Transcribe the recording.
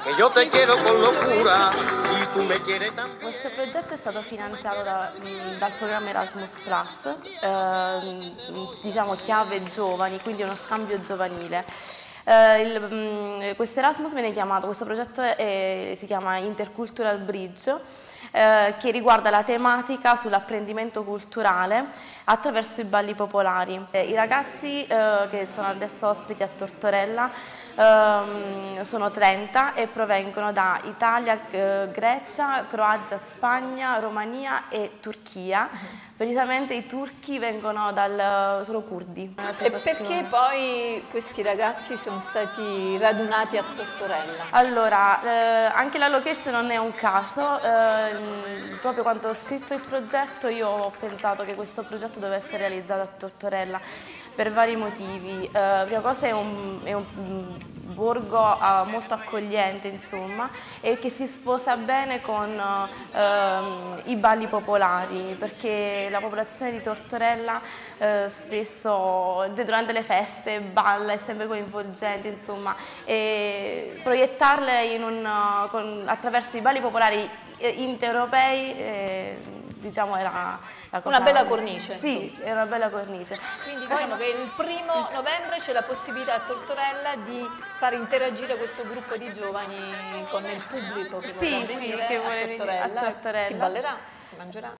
che io te quiero con locura y tú me quieres también. Questo progetto è stato finanziato dal programma Erasmus Plus, diciamo chiave giovani, quindi uno scambio giovanile. Questo Erasmus viene chiamato, questo progetto si chiama Intercultural Bridge, che riguarda la tematica sull'apprendimento culturale attraverso i balli popolari. I ragazzi che sono adesso ospiti a Tortorella sono 30 e provengono da Italia, Grecia, Croazia, Spagna, Romania e Turchia. Precisamente i turchi sono curdi. E perché poi questi ragazzi sono stati radunati a Tortorella? Allora, anche la location non è un caso, proprio quando ho scritto il progetto io ho pensato che questo progetto doveva essere realizzato a Tortorella per vari motivi. Prima cosa è un borgo molto accogliente, insomma, e che si sposa bene con i balli popolari, perché la popolazione di Tortorella spesso durante le feste balla, è sempre coinvolgente, insomma, e proiettarle attraverso i balli popolari intraeuropei diciamo era la cosa... Una bella cornice. Sì, è una bella cornice. Quindi diciamo che il 1° novembre c'è la possibilità a Tortorella di far interagire questo gruppo di giovani con il pubblico che vorrà venire che a vuole venire a Tortorella. Tortorella. Si ballerà, si mangerà.